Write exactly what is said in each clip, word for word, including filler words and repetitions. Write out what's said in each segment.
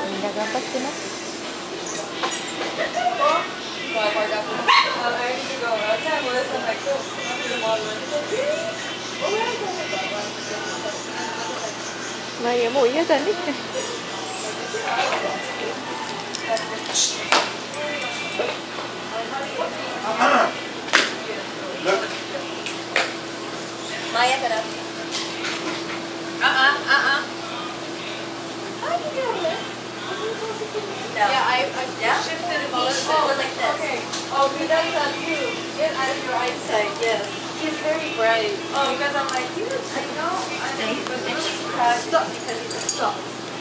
みんな頑張ってます。まあいや、もう嫌だね。 Maya ka na. Uh-uh, uh-uh. How did you do it? No. Yeah, I, I yeah? shifted it a little bit. Oh, like this. Okay. Oh, he does that too. Get out of your eyesight, yes. He's very bright. Oh, because I'm like, you I know. I know. But then she's proud. Stop, because he's a stop.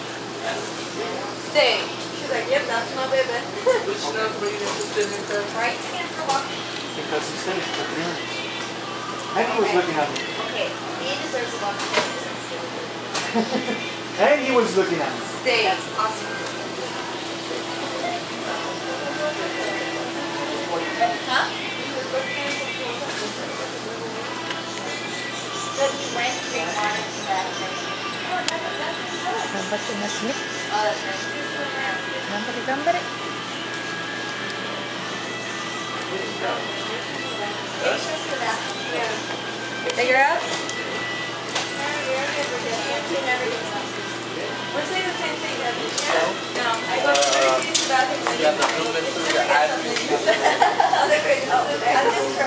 Stay. She's like, yep, that's my baby. Which number are you interested in her? Right hand for walking. Because he said it's for parents. And he was looking at me. Okay, he deserves a walk. And he was looking at me. Stay. That's awesome. Huh? But he went three months back. 頑張ってますね。 Oh, that's right. 頑張れ頑張れ。 Patience for that. Yeah. Take her out. We're saying the same thing, Debbie. No, I go to the bathroom. You have to move it through your eyes. Other crazy. I'm just